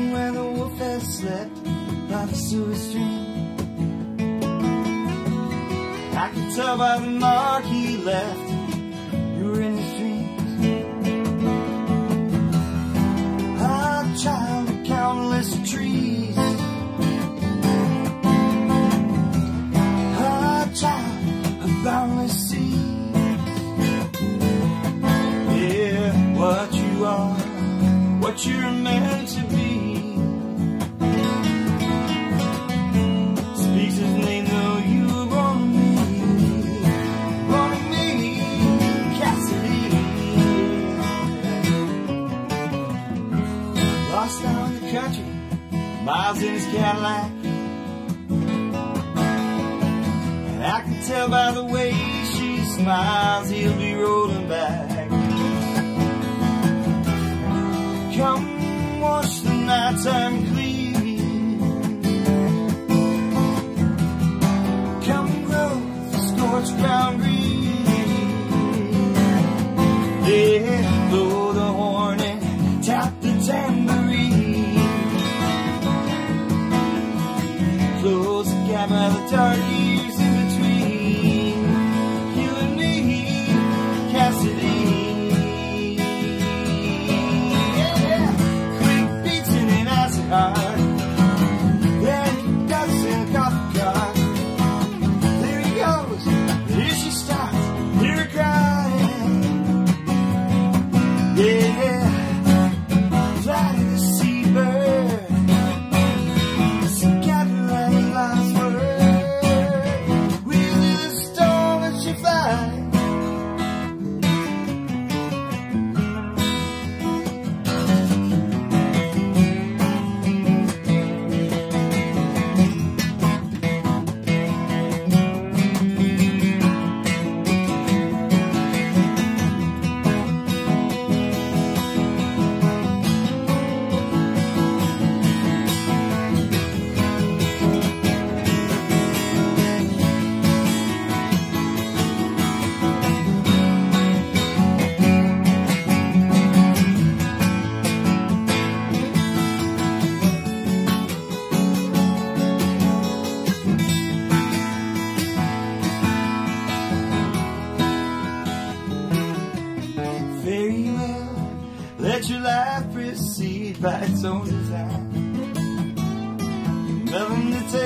mountain where the wolf has slept by the sewer stream. I could tell by the mark he left you were in his dreams. A child of countless trees, a child of boundless seas. Yeah, what you are, what you're meant to be. Speaks his name though you were born of me, Cassidy. Lost out in the country, miles in his Cadillac, and I can tell by the way she smiles he'll be rolling back. Come wash the nighttime clean, come grow the scorched ground green. Yeah, blow the horn and tap the tambourine. Close the gap by the dark years in between you and me, Cassidy. Then he does in a coffee car. There he goes, here she stops, hear her crying. Yeah, fly to the seabird, scatter like a lost word. Wheel in the storm as she flies. Very well, let your life proceed by its own design. Nothing to